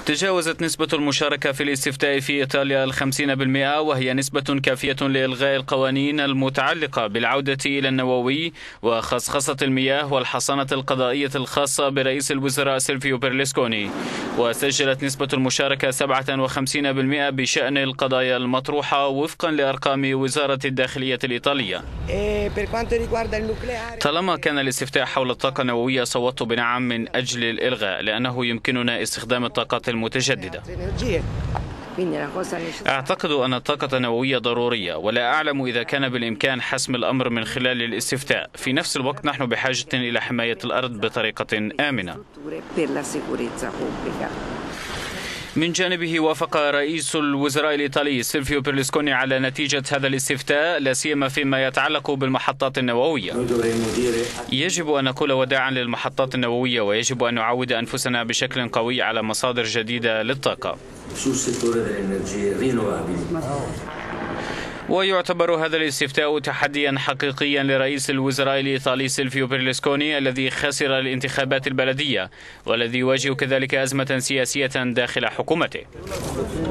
تجاوزت نسبة المشاركة في الاستفتاء في إيطاليا 50%، وهي نسبة كافية لإلغاء القوانين المتعلقة بالعودة إلى النووي وخصخصة المياه والحصانة القضائية الخاصة برئيس الوزراء سيلفيو بيرلسكوني. وسجلت نسبة المشاركة 57% بشأن القضايا المطروحة وفقا لأرقام وزارة الداخلية الإيطالية. طالما كان الاستفتاء حول الطاقة النووية، صوتت بنعم من أجل الإلغاء، لأنه يمكننا استخدام الطاقات المتجددة. أعتقد أن الطاقة النووية ضرورية، ولا أعلم إذا كان بالإمكان حسم الأمر من خلال الاستفتاء. في نفس الوقت نحن بحاجة إلى حماية الأرض بطريقة آمنة. من جانبه وافق رئيس الوزراء الإيطالي سيلفيو بيرلسكوني على نتيجة هذا الاستفتاء، لا سيما فيما يتعلق بالمحطات النووية. يجب أن نقول وداعا للمحطات النووية، ويجب أن نعود أنفسنا بشكل قوي على مصادر جديدة للطاقة. ويعتبر هذا الاستفتاء تحديا حقيقيا لرئيس الوزراء الإيطالي سيلفيو بيرلسكوني، الذي خسر الانتخابات البلدية، والذي يواجه كذلك أزمة سياسية داخل حكومته.